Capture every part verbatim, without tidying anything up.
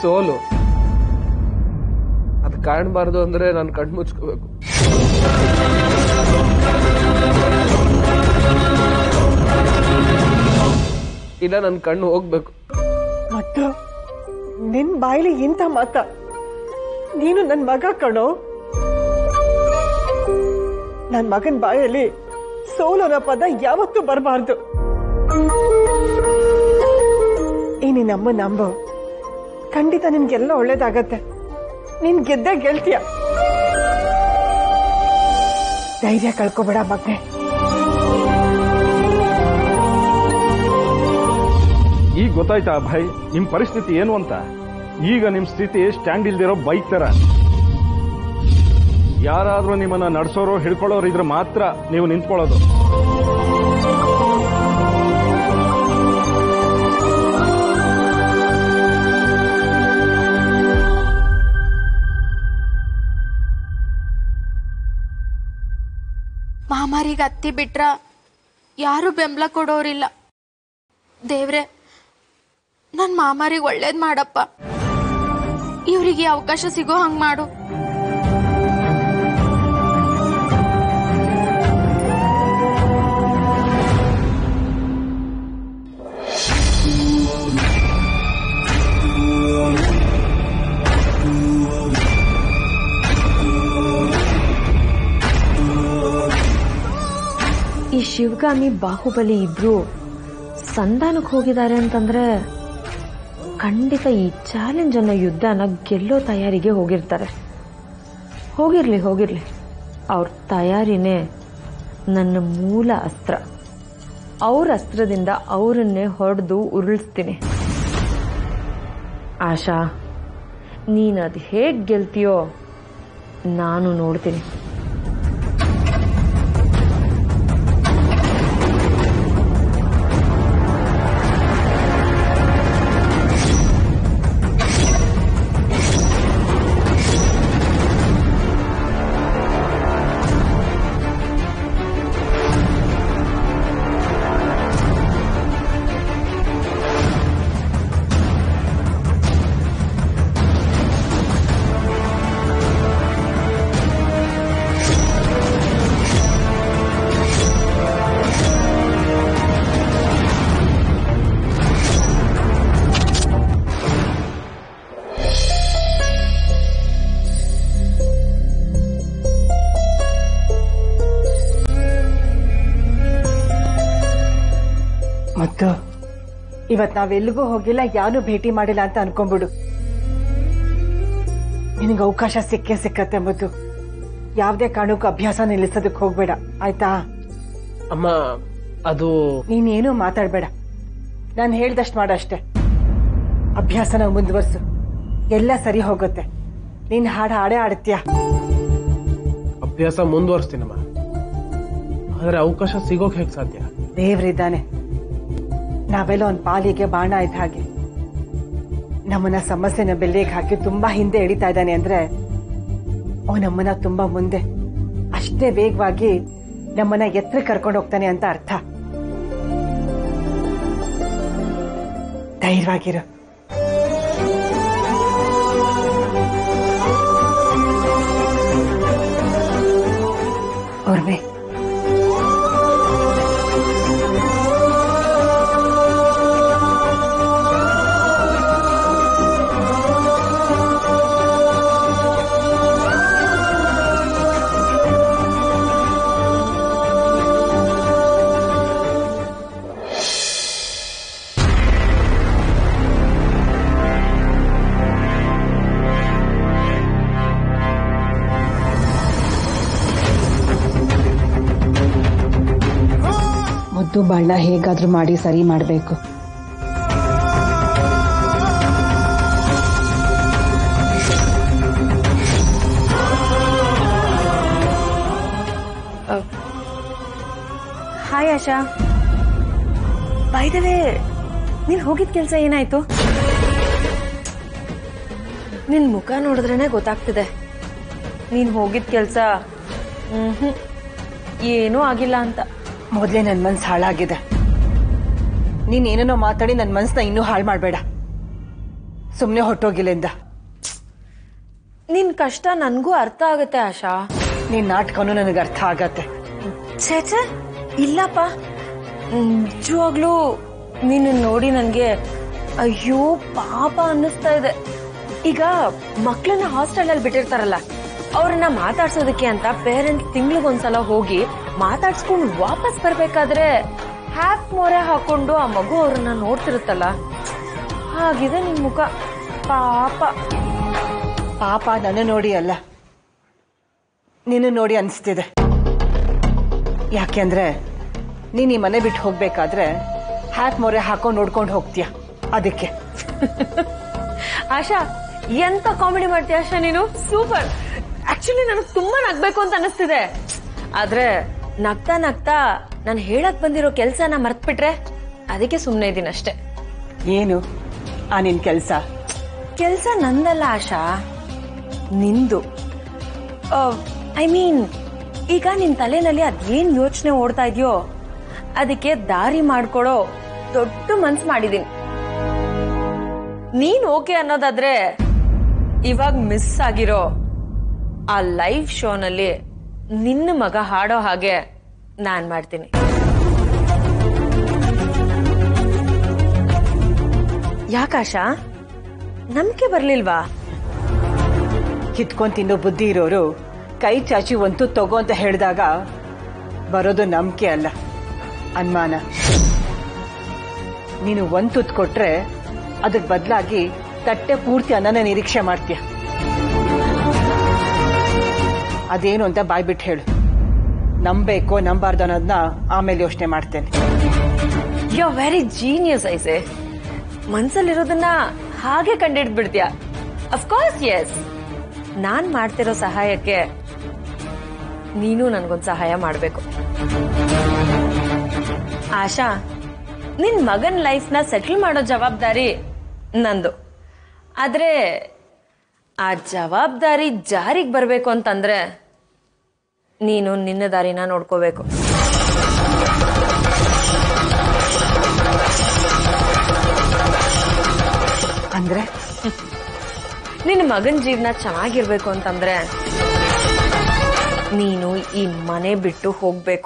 ಸೋಲು. ಅದು ಕಾಣಬಾರ್ದು ಅಂದ್ರೆ ನಾನು ಕಣ್ಣು ಮುಚ್ಕೋಬೇಕು. ಇಲ್ಲ ನನ್ನ ಕಣ್ಣು ಹೋಗ್ಬೇಕು. ಮತ್ತು ನಿನ್ ಬಾಯಿಲಿ ಇಂಥ ಮಾತ? ನೀನು ನನ್ ಮಗ ಕಣೋ. ನನ್ ಮಗನ್ ಬಾಯಲ್ಲಿ ಸೋಲೋನ ಪದ ಯಾವತ್ತೂ ಬರಬಾರ್ದು. ಈ ನಿನ್ನಮ್ಮ ನಂಬು, ಖಂಡಿತ ನಿನ್ಗೆಲ್ಲ ಒಳ್ಳೇದಾಗತ್ತೆ. ನೀನ್ ಗೆದ್ದೆ ಗೆಲ್ತೀಯ. ಧೈರ್ಯ ಕಳ್ಕೊಬೇಡ ಮಗ್ನೆ. ಈಗ ಗೊತ್ತಾಯ್ತಾ ಭಾಯ್ ನಿಮ್ ಪರಿಸ್ಥಿತಿ ಏನು ಅಂತ? ಈಗ ನಿಮ್ ಸ್ಥಿತಿ ಸ್ಟ್ಯಾಂಡ್ ಇಲ್ದಿರೋ ಬೈಕ್ ತರ. ಯಾರಾದ್ರೂ ನಿಮ್ಮನ್ನ ನಡ್ಸೋರು ಹಿಡ್ಕೊಳ್ಳೋರು ಇದ್ರೆ ಮಾತ್ರ ನೀವು ನಿಂತ್ಕೊಳ್ಳೋದು. ಮಾಮಾರಿಗೆ ಅತ್ತಿ ಬಿಟ್ರ ಯಾರು ಬೆಂಬಲ ಕೊಡೋರಿಲ್ಲ. ದೇವ್ರೆ, ನನ್ ಮಾಮಾರಿಗೆ ಒಳ್ಳೇದ್ ಮಾಡಪ್ಪ. ಇವ್ರಿಗೆ ಅವಕಾಶ ಸಿಗೋ ಹಂಗ್ ಮಾಡು. ಈ ಶಿವಗಾಮಿ ಬಾಹುಬಲಿ ಇಬ್ರು ಸಂಧಾನಕ್ಕೆ ಹೋಗಿದ್ದಾರೆ ಅಂತಂದ್ರೆ ಖಂಡಿತ ಈ ಚಾಲೆಂಜ್ ಅನ್ನೋ ಯುದ್ಧನ ಗೆಲ್ಲೋ ತಯಾರಿಗೆ ಹೋಗಿರ್ತಾರೆ. ಹೋಗಿರ್ಲಿ ಹೋಗಿರ್ಲಿ ಅವ್ರ ತಯಾರಿನೇ ನನ್ನ ಮೂಲ ಅಸ್ತ್ರ. ಅವ್ರ ಅಸ್ತ್ರದಿಂದ ಅವರನ್ನೇ ಹೊಡೆದು ಉರುಳಿಸ್ತೀನಿ. ಆಶಾ, ನೀನದು ಹೇಗೆ ಗೆಲ್ತೀಯೋ ನಾನು ನೋಡ್ತೀನಿ. ಮತ್ತು ಇವತ್ ನಾವೆಲ್ಲಿಗೂ ಹೋಗಿಲ್ಲ, ಯಾರು ಭೇಟಿ ಮಾಡಿಲ್ಲ ಅಂತ ಅನ್ಕೊಂಡ್ಬಿಡು. ನಿನಗೆ ಅವಕಾಶ ಸಿಕ್ಕೇ ಸಿಕ್ಕತ್ತೆ. ಮತ್ತು ಯಾವ್ದೇ ಕಾರಣಕ್ಕೂ ಅಭ್ಯಾಸ ನಿಲ್ಲಿಸೋದಕ್ಕೆ ಹೋಗ್ಬೇಡ, ಆಯ್ತಾ? ಅಮ್ಮ, ಅದು ನೀನೇನು ಮಾತಾಡ್ಬೇಡ. ನಾನು ಹೇಳ್ದಷ್ಟು ಮಾಡಷ್ಟೆ. ಅಭ್ಯಾಸನ ಮುಂದುವರ್ಸು, ಎಲ್ಲ ಸರಿ ಹೋಗುತ್ತೆ. ನೀನ್ ಹಾಡು ಹಾಡೇ ಆಡ್ತೀಯ. ಅಭ್ಯಾಸ ಮುಂದುವರಿಸ್ತೀನಮ್ಮ, ಆದ್ರೆ ಅವಕಾಶ ಸಿಗೋಕ್ ಹೇಗೆ ಸಾಧ್ಯ? ದೇವ್ರಿದ್ದಾನೆ. ನಾವೆಲ್ಲ ಒಂದ್ ಪಾಲಿಗೆ ಬಾಣ ಇದ್ದ ಹಾಗೆ. ನಮ್ಮನ್ನ ಸಮಸ್ಯೆನ ಬೆಲ್ಲೆಗೆ ಹಾಕಿ ತುಂಬಾ ಹಿಂದೆ ಎಳಿತಾ ಇದ್ದಾನೆ ಅಂದ್ರೆ ಅವ ನಮ್ಮನ್ನ ತುಂಬಾ ಮುಂದೆ, ಅಷ್ಟೇ ವೇಗವಾಗಿ ನಮ್ಮನ್ನ ಎತ್ತರ ಕರ್ಕೊಂಡು ಹೋಗ್ತಾನೆ ಅಂತ ಅರ್ಥ. ಧೈರ್ಯವಾಗಿರು. ಉರ್ಮಿ, ಮುದ್ದು ಬಣ್ಣ ಹೇಗಾದ್ರೂ ಮಾಡಿ ಸರಿ ಮಾಡಬೇಕು. Hi Asha. By the way, ನೀನ್ ಹೋಗಿದ್ ಕೆಲ್ಸ ಏನಾಯ್ತು? ನಿನ್ ಮುಖ ನೋಡಿದ್ರೇನೆ ಗೊತ್ತಾಗ್ತಿದೆ ನೀನ್ ಹೋಗಿದ್ ಕೆಲ್ಸ ಹ್ಮ್ ಏನೂ ಆಗಿಲ್ಲ ಅಂತ. ಮೊದ್ಲೇ ನನ್ ಮನ್ಸು ಹಾಳಾಗಿದೆ. ನೀನ್ ಏನೇನೋ ಮಾತಾಡಿ ನನ್ ಮನ್ಸನ್ನ ಇನ್ನೂ ಹಾಳು ಮಾಡ್ಬೇಡ. ಸುಮ್ಮನೆ ಹೊಟ್ಟೋಗಿಲ್ಲಿಂದ. ನಿನ್ ಕಷ್ಟ ನನ್ಗೂ ಅರ್ಥ ಆಗತ್ತೆ ಆಶಾ. ನಿನ್ ನಾಟಕನೂ ನನಗೆ ಅರ್ಥ ಆಗತ್ತೆ. ಛೇ ಛೇ ಇಲ್ಲಪ್ಪ, ನಿಜವಾಗ್ಲೂ ನೀನು ನೋಡಿ ನನ್ಗೆ ಅಯ್ಯೋ ಪಾಪ ಅನ್ನಿಸ್ತಾ ಇದೆ. ಈಗ ಮಕ್ಕಳನ್ನ ಹಾಸ್ಟೆಲ್ ಅಲ್ಲಿ ಬಿಟ್ಟಿರ್ತಾರಲ್ಲ, ಅವ್ರನ್ನ ಮಾತಾಡ್ಸೋದಕ್ಕೆ ಅಂತ ಪೇರೆಂಟ್ಸ್ ತಿಂಗ್ಳಿಗೊಂದ್ಸಲ ಹೋಗಿ ಮಾತಾಡ್ಸ್ಕೊಂಡು ವಾಪಸ್ ಬರ್ಬೇಕಾದ್ರೆ ಹ್ಯಾಪ್ ಮೊರೆ ಹಾಕೊಂಡು ಆ ಮಗು ಅವ್ರನ್ನ ನೋಡ್ತಿರುತ್ತಲ್ಲ, ಹಾಗಿದೆ ನಿನ್ ಮುಖ. ಪಾಪ ಪಾಪ ನನ್ನ ನೋಡಿ ಅಲ್ಲ, ನಿನ್ನ ನೋಡಿ ಅನಿಸ್ತಿದೆ. ಯಾಕೆಂದ್ರೆ ನೀನ್ ಈ ಮನೆ ಬಿಟ್ಟು ಹೋಗ್ಬೇಕಾದ್ರೆ ಹ್ಯಾಪ್ ಮೊರೆ ಹಾಕೊಂಡು ನೋಡ್ಕೊಂಡು ಹೋಗ್ತೀಯ, ಅದಕ್ಕೆ. ಆಶಾ, ಎಂತ ಕಾಮಿಡಿ ಮಾಡ್ತೀಯ ಆಶಾ ನೀನು, ಸೂಪರ್. ಆಕ್ಚುಲಿ ನನಗೆ ತುಂಬಾ ನಗ್ಬೇಕು ಅಂತ ಅನಿಸ್ತಿದೆ, ಆದ್ರೆ ನಗ್ತಾ ನಗ್ತಾ ನಾನು ಹೇಳಕ್ ಬಂದಿರೋ ಕೆಲ್ಸನ ಮರ್ತ್ಬಿಟ್ರೆ ಅದಕ್ಕೆ ಸುಮ್ನೆ ಇದೀನಿ ಅಷ್ಟೇ. ಏನು ಆ ನಿನ್ ಕೆಲ್ಸ? ಕೆಲ್ಸ ನಂದಲ್ಲ ಆಶಾ, ನಿಂದು. ಐ ಮೀನ್, ಈಗ ನಿನ್ ತಲೆನಲ್ಲಿ ಅದೇನ್ ಯೋಚನೆ ಓಡ್ತಾ ಇದೆಯೋ ಅದಕ್ಕೆ ದಾರಿ ಮಾಡ್ಕೊಡೋ ದೊಡ್ಡ ಮನ್ಸ್ ಮಾಡಿದೀನಿ. ನೀನ್ ಓಕೆ ಅನ್ನೋದಾದ್ರೆ ಇವಾಗ ಮಿಸ್ ಆಗಿರೋ ಆ ಲೈವ್ ಶೋನಲ್ಲಿ ನಿನ್ನ ಮಗ ಹಾಡೋ ಹಾಗೆ ನಾನ್ ಮಾಡ್ತೀನಿ. ಯಾಕಾಶಾ, ನಂಬಿಕೆ ಬರ್ಲಿಲ್ವಾ? ಕಿತ್ಕೊಂಡ್ ತಿನ್ನೋ ಬುದ್ಧಿ ಇರೋರು ಕೈ ಚಾಚಿ ಒಂತು ತಗೋ ಅಂತ ಹೇಳಿದಾಗ ಬರೋದು ನಂಬಿಕೆ ಅಲ್ಲ, ಅನುಮಾನ. ನೀನು ಒಂದ್ ತುತ್ತು ಕೊಟ್ರೆ ಅದಕ್ಕೆ ಬದಲಾಗಿ ತಟ್ಟೆ ಪೂರ್ತಿ ಅನ್ನನ ನಿರೀಕ್ಷೆ ಮಾಡ್ತೀಯ. ಅದೇನು ಅಂತ ಬಾಯ್ಬಿಟ್ಟು ಹೇಳು. ನಂಬೇಕೋ ನಂಬಾರ್ದು ಅನ್ನೋದನ್ನ ಆಮೇಲೆ ಯೋಚನೆ ಮಾಡ್ತೇನೆ. ಯು ಆರ್ ವೆರಿ ಜೀನಿಯಸ್ ಐಸೆ. ಮನ್ಸಲ್ಲಿರೋದನ್ನ ಹಾಗೆ ಕಂಡಿಡ್ದು ಬಿಡ್ತೀಯ. ಅಫ್ಕೋರ್ಸ್ ಎಸ್, ನಾನ್ ಮಾಡ್ತಿರೋ ಸಹಾಯಕ್ಕೆ ನೀನು ನನ್ಗೊಂದು ಸಹಾಯ ಮಾಡ್ಬೇಕು. ಆಶಾ, ನಿನ್ ಮಗನ್ ಲೈಫ್ ನ ಸೆಟಲ್ ಮಾಡೋ ಜವಾಬ್ದಾರಿ ನಂದು. ಆದ್ರೆ ಆ ಜವಾಬ್ದಾರಿ ಜಾರಿಗೆ ಬರ್ಬೇಕು ಅಂತಂದ್ರೆ ನೀನು ನಿನ್ನ ದಾರಿನ ನೋಡ್ಕೋಬೇಕು. ಅಂದ್ರೆ ನಿನ್ನ ಮಗನ್ ಜೀವನ ಚೆನ್ನಾಗಿರ್ಬೇಕು ಅಂತಂದ್ರೆ ನೀನು ಈ ಮನೆ ಬಿಟ್ಟು ಹೋಗ್ಬೇಕು.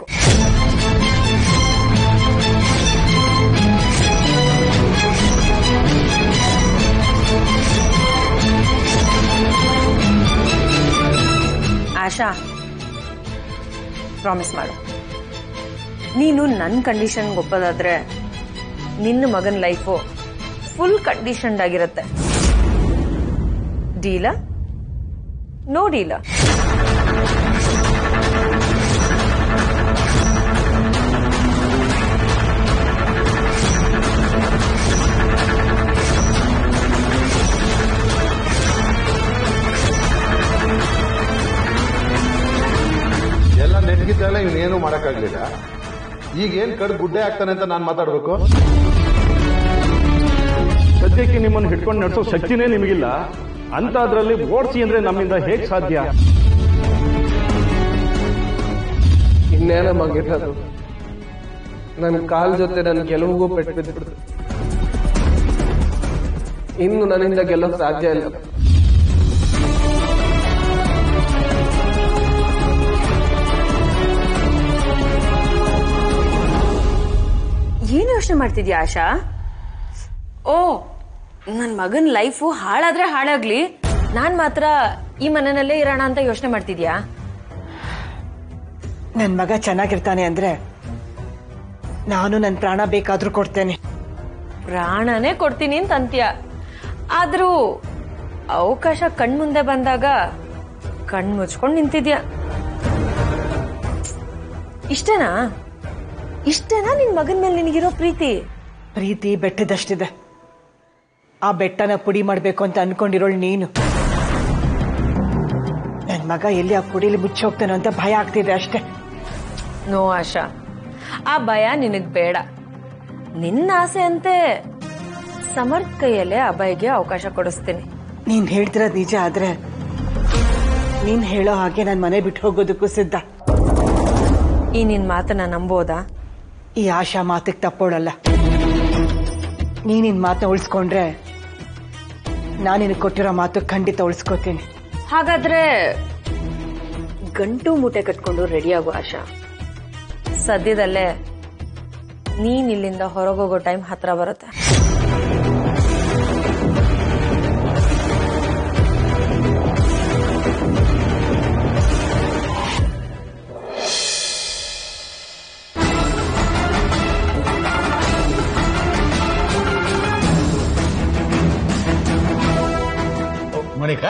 ಆಶಾ, ಪ್ರಾಮಿಸ್ ಮಾಡು, ನೀನು ನನ್ನ ಕಂಡೀಷನ್ ಒಪ್ಪೋದಾದ್ರೆ ನಿನ್ನ ಮಗನ ಲೈಫು ಫುಲ್ ಕಂಡೀಷನ್ಡ್ ಆಗಿರುತ್ತೆ. ಡೀಲಾ? ನೋ ಡೀಲಾ? ಎಲ್ಲ ನೆಟ್ಗಿದ್ದೆಲ್ಲ ಇವನೇನು ಮಾಡಕ್ಕಾಗ್ಲಿಲ್ಲ. ಈಗ ಏನ್ ಕಡ್ ಗುಡ್ಡೆ ಆಗ್ತಾನೆ ಅಂತ ನಾನ್ ಮಾತಾಡ್ಬೇಕು? ಸದ್ಯಕ್ಕೆ ನಿಮ್ಮನ್ನು ಹಿಡ್ಕೊಂಡು ನಡೆಸೋ ಶಕ್ತಿನೇ ನಿಮಗಿಲ್ಲ ಅಂತ ಅದರಲ್ಲಿ ಓಡಿಸಿ ಅಂದ್ರೆ ನಮ್ಮಿಂದ ಹೇಗ್ ಸಾಧ್ಯ? ಇನ್ನೇನ ಮಗಿರೋದು, ನನ್ನ ಕಾಲ್ ಜೊತೆ ನನ್ನ ಗೆಲುವಿಗೂ ಪೆಟ್ಟು ಬಿದ್ದುಬಿಡ್ತು. ಇನ್ನು ನನ್ನಿಂದ ಗೆಲ್ಲೋಕ್ ಸಾಧ್ಯ ಇಲ್ಲ. ಏನು ಯೋಚನೆ ಮಾಡ್ತಿದ್ಯಾ ಆಶಾ? ಓ, ನನ್ ಮಗನ್ ಲೈಫು ಹಾಳಾದ್ರೆ ಹಾಳಾಗ್ಲಿ, ನಾನ್ ಮಾತ್ರ ಈ ಮನೆಯಲ್ಲೇ ಇರೋಣ ಅಂತ ಯೋಚನೆ ಮಾಡ್ತಿದ್ಯಾ? ನನ್ ಮಗ ಚೆನ್ನಾಗಿರ್ತಾನೆ ಅಂದ್ರೆ ನಾನು ನನ್ ಪ್ರಾಣ ಬೇಕಾದ್ರೂ ಕೊಡ್ತೇನೆ. ಪ್ರಾಣನೇ ಕೊಡ್ತೀನಿ ಅಂತ ಅಂತ್ಯ. ಆದ್ರೂ ಅವಕಾಶ ಕಣ್ಮುಂದೆ ಬಂದಾಗ ಕಣ್ ಮುಚ್ಕೊಂಡ್ ನಿಂತಿದ್ಯಾ. ಇಷ್ಟೇನಾ ಇಷ್ಟೇನಾ ನಿನ್ ಮಗನ್ ಮೇಲೆ ನಿನಗಿರೋ ಪ್ರೀತಿ? ಪ್ರೀತಿ ಬೆಟ್ಟದಷ್ಟಿದೆ. ಆ ಬೆಟ್ಟನ ಪುಡಿ ಮಾಡ್ಬೇಕು ಅಂತ ಅನ್ಕೊಂಡಿರೋಳು ನೀನು. ನನ್ ಮಗ ಎಲ್ಲಿ ಆ ಪುಡಿಲಿ ಮುಚ್ಚೋಗ್ತಾನೋ ಅಂತ ಭಯ ಆಗ್ತಿದೆ ಅಷ್ಟೇ. ನೋ ಆಶಾ, ಆ ಭಯ ನಿನಗ್ ಬೇಡ. ನಿನ್ನ ಆಸೆ ಅಂತೆ ಸಮರ್ಥ್ ಕೈಯಲ್ಲೇ ಆ ಭಯಗೆ ಅವಕಾಶ ಕೊಡಿಸ್ತೀನಿ. ನೀನ್ ಹೇಳ್ತಿರೋದ್ ನಿಜ ಆದ್ರೆ ನೀನ್ ಹೇಳೋ ಹಾಗೆ ನನ್ ಮನೆ ಬಿಟ್ಟು ಹೋಗೋದಕ್ಕೂ ಸಿದ್ಧ. ಈ ನಿನ್ ಮಾತನ್ನ ನಂಬೋದಾ? ಈ ಆಶಾ ಮಾತಿಗೆ ತಪ್ಪೋಳಲ್ಲ. ನೀನಿನ್ ಮಾತನ್ನ ಉಳಿಸ್ಕೊಂಡ್ರೆ ನಾನು ನಿನಗೆ ಕೊಟ್ಟಿರೋ ಮಾತು ಖಂಡಿತ ಉಳಿಸ್ಕೋತೀನಿ. ಹಾಗಾದ್ರೆ ಗಂಟು ಮೂಟೆ ಕಟ್ಕೊಂಡು ರೆಡಿ ಆಗು ಆಶಾ. ಸದ್ಯದಲ್ಲೇ ನೀನ್ ಇಲ್ಲಿಂದ ಹೊರಗೋಗೋ ಟೈಮ್ ಹತ್ರ ಬರುತ್ತೆ. ಮೋನಿಕಾ,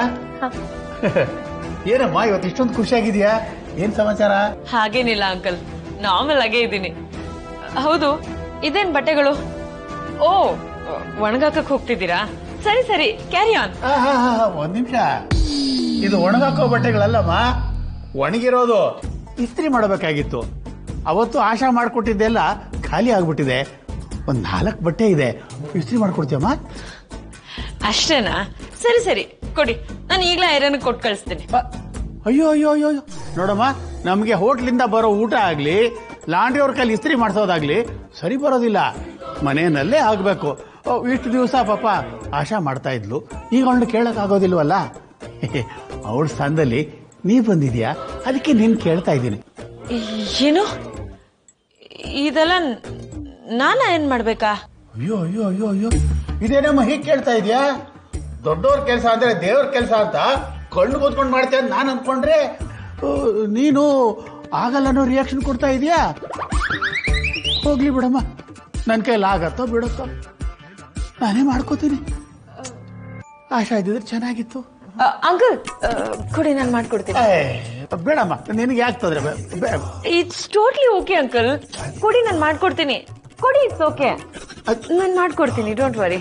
ಏನಮ್ಮ ಇವತ್ತು ಇಷ್ಟೊಂದು ಖುಷಿಯಾಗಿದ್ಯಾ? ಏನ್ ಸಮಾಚಾರ? ಹಾಗೇನಿಲ್ಲ ಅಂಕಲ್, ನಾರ್ಮಲ್ ಆಗೇ ಇದ್ದೀನಿ. ಹೌದು, ಇದೇನ್ ಬಟ್ಟೆಗಳು? ಓ, ಒಣಗಾಕಕ್ ಹೋಗ್ತಿದ್ದೀರಾ? ಸರಿ ಸರಿ, ಕ್ಯಾರಿ ಆನ್. ಒಂದ್ ನಿಮಿಷ, ಇದು ಒಣಗಾಕೋ ಬಟ್ಟೆಗಳಲ್ಲಮ್ಮ, ಒಣಗಿರೋದು ಇಸ್ತ್ರಿ ಮಾಡಬೇಕಾಗಿತ್ತು. ಅವತ್ತು ಆಶಾ ಮಾಡ್ಕೊಟ್ಟಿದ್ದೆಲ್ಲ ಖಾಲಿ ಆಗ್ಬಿಟ್ಟಿದೆ. ಒಂದ್ ನಾಲ್ಕು ಬಟ್ಟೆ ಇದೆ, ಇಸ್ತ್ರಿ ಮಾಡ್ಕೊಡ್ತೀಯಮ್ಮ? ಅಷ್ಟೇನಾ? ಸರಿ ಸರಿ ಕೊಡಿ, ನಾನು ಈಗಲೇ ಐರನ್ ಕೊಟ್ಟು ಕಳಿಸ್ತೀನಿ. ಅಯ್ಯೋ ಅಯ್ಯೋ ಅಯ್ಯೋ ನೋಡಮ್ಮ, ನಮ್ಗೆ ಹೋಟ್ಲಿಂದ ಬರೋ ಊಟ ಆಗ್ಲಿ, ಲಾಂಡ್ರಿ ಅವ್ರ ಕೈಲಿ ಇಸ್ತ್ರಿ ಮಾಡಿಸೋದಾಗ್ಲಿ ಸರಿ ಬರೋದಿಲ್ಲ. ಮನೆಯಲ್ಲೇ ಆಗ್ಬೇಕು. ಇಷ್ಟು ದಿವಸ ಪಾಪ ಆಶಾ ಮಾಡ್ತಾ ಇದ್ಲು, ಈಗ ಅವಳು ಕೇಳಕ್ ಆಗೋದಿಲ್ವಲ್ಲ. ಅವಳ ಸ್ಥಾನದಲ್ಲಿ ನೀ ಬಂದಿದ್ಯಾ, ಅದಕ್ಕೆ ನೀನ್ ಕೇಳ್ತಾ ಇದ್ದೀನಿ. ಏನು ಇದೆಲ್ಲ ನಾನ ಏನ್ ಮಾಡ್ಬೇಕಾ? ಅಯ್ಯೋ ಅಯ್ಯೋ ಅಯ್ಯೋ ಅಯ್ಯೋ ಇದೇನಮ್ಮ ಹೀಗೆ ಕೇಳ್ತಾ ಇದೀಯಾ? ದೊಡ್ಡವ್ರ ಕೆಲಸ ಅಂದ್ರೆ ದೇವ್ರ ಕೆಲಸ ಅಂತ ಕಣ್ಣು ಕೂತ್ಕೊಂಡು ಮಾಡ್ತೇನೆ ಅಂತ ನಾನು ಅನ್ಕೊಂಡ್ರೆ ನೀನು ಆಗಲ್ಲನೋ ರಿಯಾಕ್ಷನ್ ಕೊಡ್ತಾ ಇದೀಯಾ? ಹೋಗ್ಲಿ ಬಿಡಮ್ಮ, ನನ್ನ ಕೈಲಿ ಆಗತ್ತೋ ಬಿಡುತ್ತೋ ನಾನೇ ಮಾಡ್ಕೋತೀನಿ. ಆಶಾ ಇದ್ದಿದ್ರೆ ಚೆನ್ನಾಗಿತ್ತು. ಅಂಕಲ್ ಕೊಡಿ, ನಾನು ಮಾಡ್ಕೊಡ್ತೀನಿ. ಬೇಡಮ್ಮ, ನಿನಗೆ ಯಾಕ್ತದ್ರೆ? ಇಟ್ಸ್ ಟೋಟ್ಲಿ ಓಕೆ ಅಂಕಲ್, ಕೊಡಿ, ನಾನು ಮಾಡ್ಕೊಡ್ತೀನಿ. ಕೊಡಿ, ಇಟ್ಸ್ ಓಕೆ, ನಾನು ಮಾಡ್ಕೊಡ್ತೀನಿ, ಡೋಂಟ್ ವರಿ.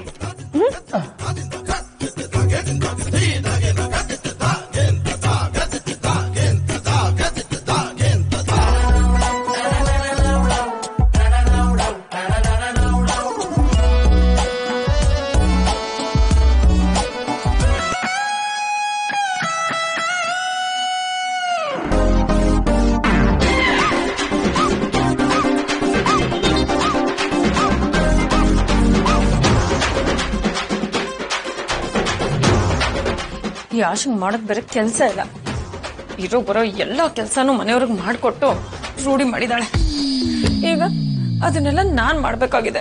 ಈ ಆಶಂಗ್ ಮಾಡೋದ್ ಬೇರೆ ಕೆಲ್ಸ ಇಲ್ಲ. ಇರೋ ಬರೋ ಎಲ್ಲಾ ಕೆಲ್ಸಾನು ಮನೆಯವ್ರಿಗೆ ಮಾಡ್ಕೊಟ್ಟು ರೂಢಿ ಮಾಡಿದಾಳೆ. ಈಗ ಅದನ್ನೆಲ್ಲ ನಾನ್ ಮಾಡ್ಬೇಕಾಗಿದೆ.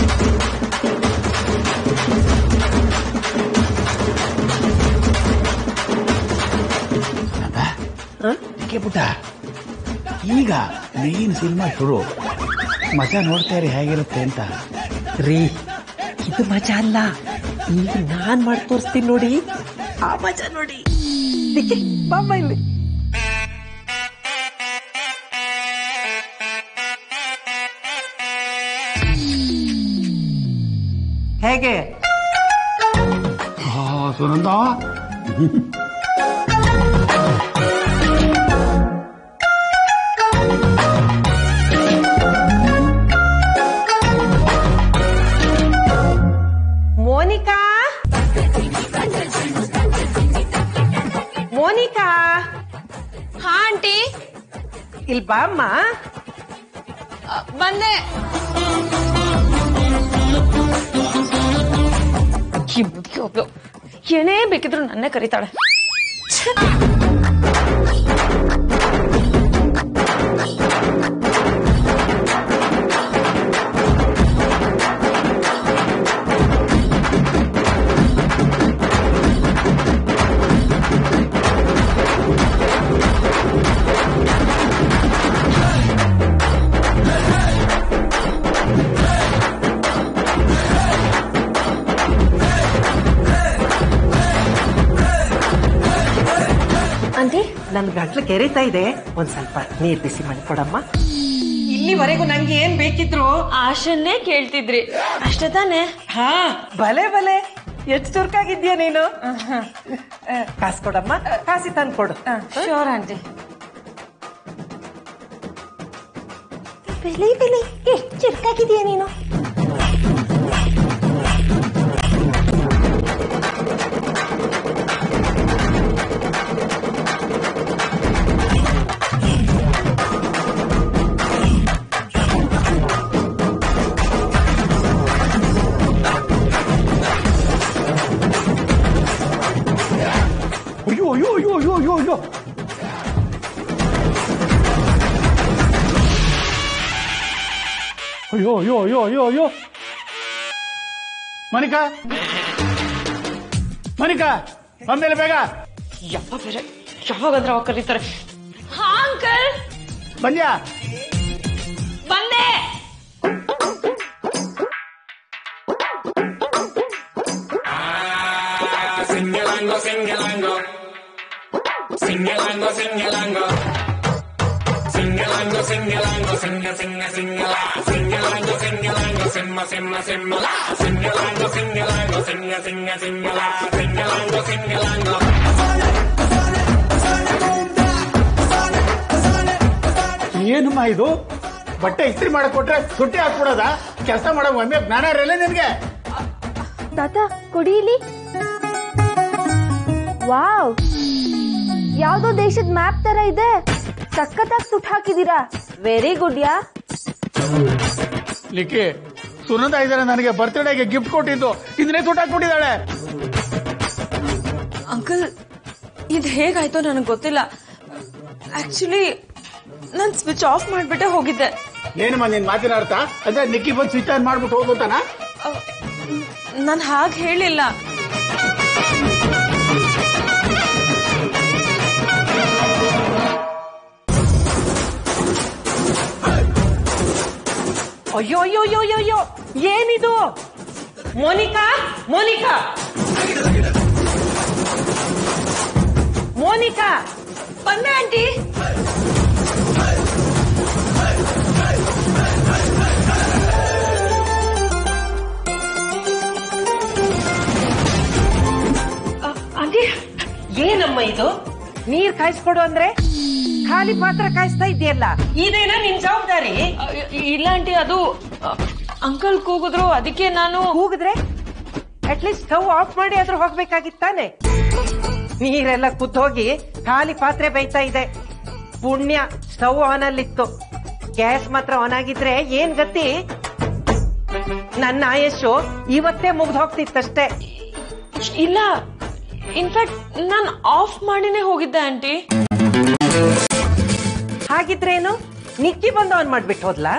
ಪುಟ್ಟ, ಈಗ ಮೇನ್ ಸಿನಿಮಾ ಶುರು. ಮಜಾ ನೋಡ್ತಾ ಇರಿ ಹೇಗಿರುತ್ತೆ ಅಂತ. ರೀ, ಇದು ಮಜಾ ಅಲ್ಲ, ಈಗ ನಾನ್ ಮಾಡಿ ತೋರಿಸ್ತೀನಿ ನೋಡಿ, ಆ ಮಜಾ ನೋಡಿ. ಬಾಮ್ಮ ಇಲ್ಲಿ. ಹೇಗೆ ಸುನಂದ? ಮೋನಿಕಾ, ಮೋನಿಕಾ. ಹಾ ಆಂಟಿ, ಇಲ್ಲಿ ಬಾಮ್ಮ. ಬಂದೆ. ಈ ಮುದುಕಿ ಒಬ್ಳು ಏನೇ ಬೇಕಿದ್ರು ನನ್ನೇ ಕರೀತಾಳೆ. ನನ್ ಗಂಟ್ಲು ಕೆರೀತಾ ಇದೆ, ಒಂದ್ ಸ್ವಲ್ಪ ನೀರ್ ಬಿಸಿ ಮಾಡಿ ಕೊಡಮ್ಮ. ಇಲ್ಲಿವರೆಗೂ ನಂಗೆ ಏನ್ ಬೇಕಿದ್ರು ಆಶನ್ನೇ ಕೇಳ್ತಿದ್ರಿ ಅಷ್ಟೇ ತಾನೆ? ಹಾ, ಬಲೆ ಬಲೆ, ಎಷ್ಟು ಚುರುಕಾಗಿದ್ಯಾ ನೀನು. ಕಾಸು ಕೊಡಮ್ಮ, ಕಾಸಿ ತಂದು ಕೊಡು. Sure aunty. ಬೆಲೆ ಬೆಲೆ, ಎಷ್ಟು ಚುರುಕಾಗಿದ್ಯಾ ನೀನು. ಅಯ್ಯೋ ಅಯ್ಯೋ ಅಯ್ಯೋ ಅಯ್ಯೋ ಅಯ್ಯೋ ಮನಿಕಾ ಮನಿಕಾ ಬಂದ್ಮೇಲೆ ಬೇಗ. ಯಪ್ಪ ಬೇರೆ ಯಾವಾಗಂದ್ರೆ ಅವಾಗ ಕರೀತಾರೆ. ಹಾ ಅಂಕಲ್ ಬಂದ್ಯಾ? ಬಂದೆ. Singalango, singalango, singalango, singalango, singalango, singalango, singa, singa, singala, singalango, singalango, simma, simma, simmala, singalango, singalango, singa, singa, singala, singalango, singalango. ಏನಮ್ಮ ಇದು? ಬಟ್ಟೆ ಇಸ್ತ್ರಿ ಮಾಡಕ್ ಕೊಟ್ರೆ ಸುಟ್ಟಿ ಹಾಕ್ಬಿಡೋದ? ಕೆಲಸ ಮಾಡೋ ಒಮ್ಮೆ ಜ್ಞಾನ ಇರಲ್ಲ ನಿನ್ಗೆ? ತಾತ ಕುಡೀಲಿ. ವಾವ್, ಯಾವ್ದೋ ದೇಶದ ಮ್ಯಾಪ್ ತರ ಇದೆ. ಸಖತ್ತಾಗಿ ಸುಟ್ ಹಾಕಿದೀರಾ. Very good yeah. ಲಿಕ್ಕಿ, ಸುನಂದ ಇದ್ದಾರೆ ನನಗೆ ಬರ್ತ್ಡೇಗೆ ಗಿಫ್ಟ್ ಕೊಟ್ಟಿದ್ದು, ಇದನ್ನೇ ಸುಟ್ ಹಾಕ್ಬಿಟ್ಟಿದ್ದಾಳೆ. ಅಂಕಲ್ ಇದು ಹೇಗಾಯ್ತೋ ನನಗೆ ಗೊತ್ತಿಲ್ಲ. ಆಕ್ಚುಲಿ ನಾನ್ ಸ್ವಿಚ್ ಆಫ್ ಮಾಡ್ಬಿಟ್ಟೆ ಹೋಗಿದ್ದೆ. ಏನಮ್ಮ ನಿನ್ ಮಾತಿನ ಅರ್ಥ? ಅಂದ್ರೆ ನಿಕ್ಕಿ ಬಂದು ಸ್ವಿಚ್ ಆನ್ ಮಾಡ್ಬಿಟ್ಟು ಹೋಗೋತಾನ? ನಾನು ಹಾಗೆ ಹೇಳಿಲ್ಲ. ಅಯ್ಯೋ ಅಯ್ಯೋ ಅಯ್ಯೋ ಅಯ್ಯೋ ಅಯ್ಯೋ ಏನಿದು? ಮೋನಿಕಾ ಮೋನಿಕಾ ಮೋನಿಕಾ ಬಂದೆ ಆಂಟಿ. ಆಂಟಿ ಏನಮ್ಮ ಇದು? ನೀರ್ ಕಾಯಿಸ್ಕೊಡು ಅಂದ್ರೆ ಖಾಲಿ ಪಾತ್ರ ಕಾಯಿಸ್ತಾ ಇದೆಯಲ್ಲ, ಇದೇನಾ ನಿನ್ ಜವಾಬ್ದಾರಿ? ಇಲ್ಲ ಆಂಟಿ, ಅದು ಅಂಕಲ್ ಕೂಗಿದ್ರು, ಅದಕ್ಕೆ ನಾನು. ಕೂಗಿದ್ರೆ ಅಟ್ಲೀಸ್ಟ್ ಸ್ಟವ್ ಆಫ್ ಮಾಡಿ ಆದ್ರೂ ಹೋಗ್ಬೇಕಾಗಿತ್ತಾನೆ. ನೀರೆಲ್ಲ ಕುತ್ತೋಗಿ ಖಾಲಿ ಪಾತ್ರೆ ಬೇಯ್ತಾ ಇದೆ. ಪುಣ್ಯ ಸ್ಟವ್ ಆನ್ ಅಲ್ಲಿತ್ತು, ಗ್ಯಾಸ್ ಮಾತ್ರ ಆನ್ ಆಗಿದ್ರೆ ಏನ್ ಗತಿ? ನನ್ನ ಆಯಸ್ಸು ಇವತ್ತೇ ಮುಗ್ದು ಹೋಗ್ತಿತ್ತಷ್ಟೇ. ಇಲ್ಲ, ಇನ್ಫ್ಯಾಕ್ಟ್ ನಾನು ಆಫ್ ಮಾಡಿನೇ ಹೋಗಿದ್ದೆ ಆಂಟಿ. ಹಾಗಿದ್ರೇನು ನಿಕ್ಕಿ ಬಂದು ಆನ್ ಮಾಡ್ಬಿಟ್ಟು ಹೋದ್ಲಾ?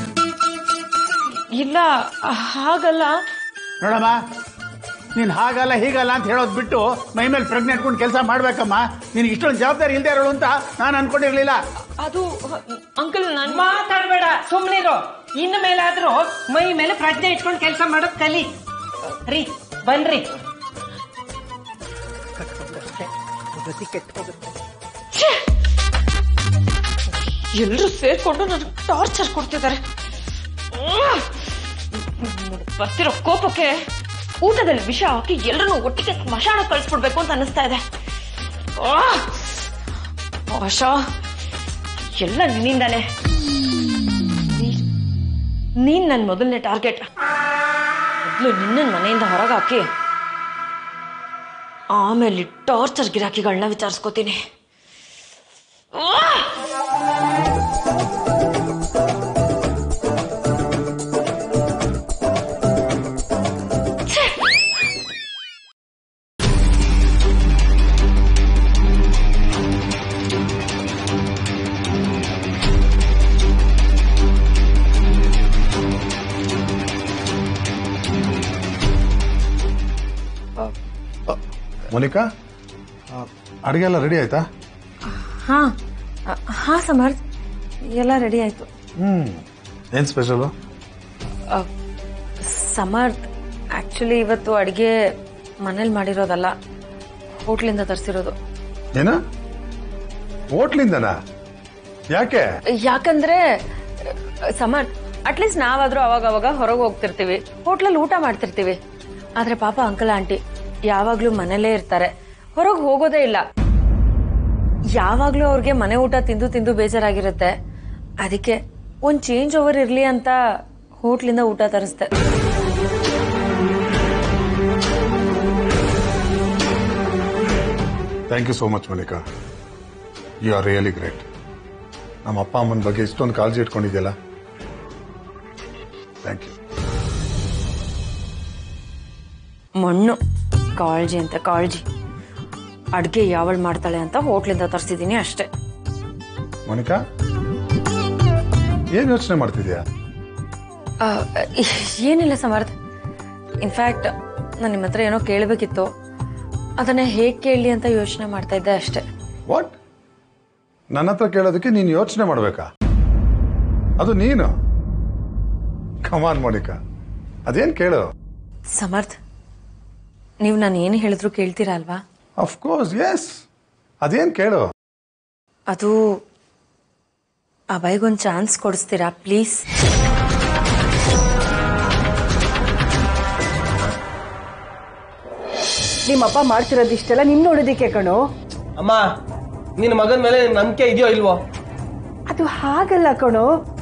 ಇಲ್ಲ ಹಾಗಲ್ಲ. ನೋಡಮ್ಮ, ನೀನ್ ಹಾಗಲ್ಲ ಹೀಗಲ್ಲ ಅಂತ ಹೇಳೋದ್ ಬಿಟ್ಟು ಮೈ ಮೇಲೆ ಪ್ರಜ್ಞೆ ಇಟ್ಕೊಂಡು ಕೆಲಸ ಮಾಡ್ಬೇಕಮ್ಮ. ನಿನ್ಗೆ ಇಷ್ಟೊಂದು ಜವಾಬ್ದಾರಿ ಇಲ್ದೇ ಇರೋಳು ಅಂತ ನಾನು ಅನ್ಕೊಂಡಿರ್ಲಿಲ್ಲ. ಅದು ಅಂಕಲ್ ನಾನು ಮಾತಾಡ್ಬೇಡ, ಸುಮ್ನಿರು. ಇನ್ನು ಮೇಲಾದ್ರೂ ಮೈ ಮೇಲೆ ಪ್ರಜ್ಞೆ ಇಟ್ಕೊಂಡು ಕೆಲಸ ಮಾಡೋದ್ ಕಲಿ. ರೀ ಬನ್ರಿ. ಎಲ್ರು ಸೇರ್ಕೊಂಡು ನನಗೆ ಟಾರ್ಚರ್ ಕೊಡ್ತಿದ್ದಾರೆ. ಬರ್ತಿರೋ ಕೋಪಕ್ಕೆ ಊಟದಲ್ಲಿ ವಿಷ ಹಾಕಿ ಎಲ್ಲರನ್ನೂ ಒಟ್ಟಿಗೆ ಸ್ಮಶಾನ ಕಳಿಸ್ಬಿಡ್ಬೇಕು ಅಂತ ಅನಿಸ್ತಾ ಇದೆ. ಆಶಾ, ಎಲ್ಲ ನಿನ್ನಿಂದಾನೆ. ನೀನ್ ನನ್ನ ಮೊದಲನೇ ಟಾರ್ಗೆಟ್. ಮೊದಲು ನಿನ್ನ ಮನೆಯಿಂದ ಹೊರಗೆ ಹಾಕಿ ಆಮೇಲೆ ಟಾರ್ಚರ್ ಗಿರಾಕಿಗಳನ್ನ ವಿಚಾರಿಸ್ಕೋತೀನಿ. ಮೋನಿಕಾ, ಅಡಿಗೆ ಎಲ್ಲ ರೆಡಿ ಆಯ್ತಾ? ಹಾ ಹಾ ಸಮರ್ಥ್, ಎಲ್ಲ ರೆಡಿ ಆಯ್ತು. ಹ್ಮ್, ಏನ್ ಸ್ಪೆಷಲ್? ಸಮರ್ಥ್, ಆಕ್ಚುಲಿ ಇವತ್ತು ಅಡಿಗೆ ಮನೇಲಿ ಮಾಡಿರೋದಲ್ಲ, ಹೋಟ್ಲಿಂದ ತರಿಸಿರೋದು. ಏನ? ಹೋಟ್ಲಿಂದನಾ? ಯಾಕೆ? ಯಾಕಂದ್ರೆ ಸಮರ್ಥ್, ಅಟ್ಲೀಸ್ಟ್ ನಾವಾದ್ರೂ ಅವಾಗ ಅವಾಗ ಹೊರಗೆ ಹೋಗ್ತಿರ್ತೀವಿ, ಹೋಟ್ಲಲ್ಲಿ ಊಟ ಮಾಡ್ತಿರ್ತೀವಿ. ಆದ್ರೆ ಪಾಪ ಅಂಕಲ್ ಆಂಟಿ ಯಾವಾಗ್ಲೂ ಮನೇಲೇ ಇರ್ತಾರೆ, ಹೊರಗೆ ಹೋಗೋದೇ ಇಲ್ಲ. ಯಾವಾಗ್ಲೂ ಅವ್ರಿಗೆ ಮನೆ ಊಟ ತಿಂದು ತಿಂದು ಬೇಜಾರಾಗಿರುತ್ತೆ. ಅದಕ್ಕೆ ಒಂದ್ ಚೇಂಜ್ ಓವರ್ ಇರ್ಲಿ ಅಂತ ಹೋಟ್ಲಿಂದ ಊಟ ತರಿಸ್ದೆ. Thank you so much Monika, you are really great. ನಮ್ಮ ಅಪ್ಪ ಅಮ್ಮನ ಬಗ್ಗೆ ಇಷ್ಟೊಂದು ಕಾಳಜಿ ಇಟ್ಕೊಂಡಿದ್ಯಲ್ಲ, ಥ್ಯಾಂಕ್ ಯು. ಮಣ್ಣು ಕಾಳಜಿ ಅಂತ ಕಾಳಜಿ. ಅಡ್ಗೆ ಯಾವಳು ಮಾಡ್ತಾಳೆ ಅಂತ ಹೋಟ್ಲಿಂದ ತರಿಸಿದೀನಿ ಅಷ್ಟೇ. ಮೋನಿಕಾ, ಏನ್ ಯೋಚನೆ ಮಾಡ್ತಿದ್ಯಾ? ಏನಿಲ್ಲ ಸಮರ್ಥ. ಇನ್ಫ್ಯಾಕ್ಟ್ ನಾನು ನಿಮ್ಮ ಹತ್ರ ಏನೋ ಕೇಳಬೇಕಿತ್ತು, ಅದನ್ನ ಹೇಗೆ ಕೇಳಲಿ ಅಂತ ಯೋಚನೆ ಮಾಡ್ತಾ ಇದ್ದೆ ಅಷ್ಟೇ. ವಾಟ್? ನನ್ನ ಹತ್ರ ಕೇಳೋದಕ್ಕೆ ನೀನು ಯೋಚನೆ ಮಾಡ್ಬೇಕಾ? ಅದು ನೀನು ಕಮಾನ್ ಮೋನಿಕಾ, ಅದೇನ್ ಕೇಳು. ಸಮರ್ಥ, ನೀವು ನಾನು ಏನು ಹೇಳಿದ್ರು ಕೇಳ್ತೀರಾ ಅಲ್ವಾ? Of course yes. ಅದೇನ್ ಕೇಳು. ಅದು ಅಭಯ್ಗೊಂದು ಚಾನ್ಸ್ ಕೊಡಿಸ್ತೀರಾ ಪ್ಲೀಸ್? ನಿಮ್ಮಪ್ಪ ಮಾಡ್ತಿರೋದು ಇಷ್ಟೆಲ್ಲ ನಿನ್ ನೋಡೋದಿಕ್ಕೆ ಕಣೋ. ಅಮ್ಮ, ನಿನ್ನ ಮಗನ ಮೇಲೆ ನಂಬಿಕೆ ಇದೆಯೋ ಇಲ್ವೋ? ಅದು ಹಾಗಲ್ಲ ಕಣೋ.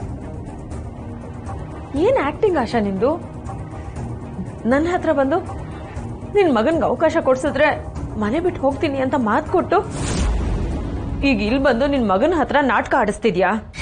ಏನ್ ಆಕ್ಟಿಂಗ್ ಆಶಾ ನಿಂದು? ನನ್ನ ಹತ್ರ ಬಂದು ನಿನ್ ಮಗನ್ಗೆ ಅವಕಾಶ ಕೊಡ್ಸಿದ್ರೆ ಮನೆ ಬಿಟ್ಟು ಹೋಗ್ತೀನಿ ಅಂತ ಮಾತು ಕೊಟ್ಟು ಈಗ ಇಲ್ಲಿ ಬಂದು ನಿನ್ ಮಗನ ಹತ್ರ ನಾಟಕ ಆಡಿಸ್ತಿದ್ಯಾ?